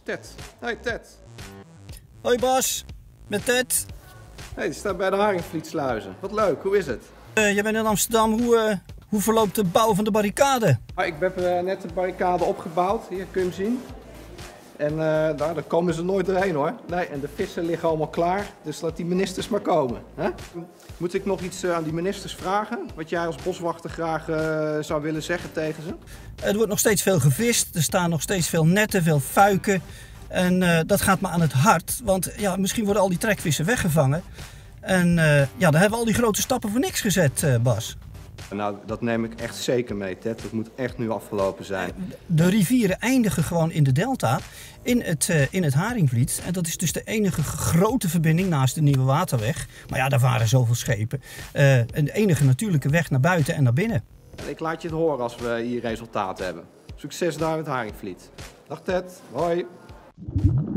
Ted. Hey Ted. Hoi Bas, met Ted. Hey, je staat bij de Haringvlietsluizen. Wat leuk, hoe is het? Je bent in Amsterdam, hoe verloopt de bouw van de barricade? Ik heb net de barricade opgebouwd, hier kun je hem zien. En daar komen ze nooit doorheen hoor. Nee, en de vissen liggen allemaal klaar, dus laat die ministers maar komen. Hè? Moet ik nog iets aan die ministers vragen? Wat jij als boswachter graag zou willen zeggen tegen ze? Er wordt nog steeds veel gevist, er staan nog steeds veel netten, veel fuiken. En dat gaat me aan het hart, want ja, misschien worden al die trekvissen weggevangen. En ja, dan hebben we al die grote stappen voor niks gezet, Bas. Nou, dat neem ik echt zeker mee, Ted. Dat moet echt nu afgelopen zijn. De rivieren eindigen gewoon in de delta, in het Haringvliet. En dat is dus de enige grote verbinding naast de Nieuwe Waterweg. Maar ja, daar varen zoveel schepen. En de enige natuurlijke weg naar buiten en naar binnen. Ik laat je het horen als we hier resultaat hebben. Succes daar met Haringvliet. Dag Ted, hoi.